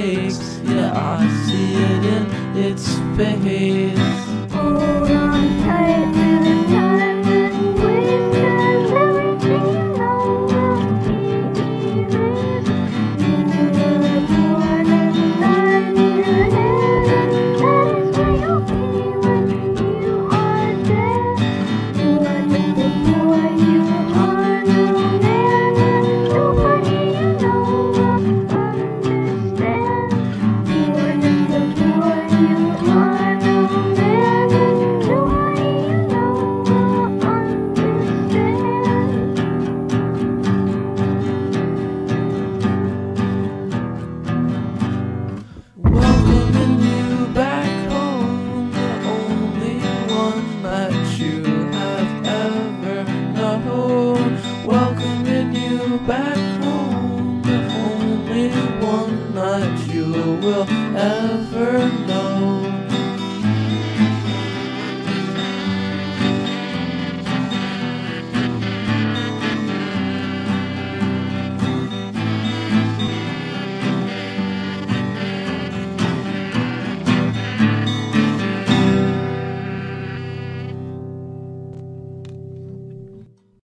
mistakes. Yeah, I see it in its face. Hold on tight to the time and wait, 'cause everything you know will be there. You were born and died in your head, and that is where you'll be when you are dead. You are just a boy, you are no man, and nobody you know will understand. You are just a boy, you are no man, and nobody you know will understand. Welcoming you back home, the only one that you have ever known. Welcoming you back home, the only one that you will ever know.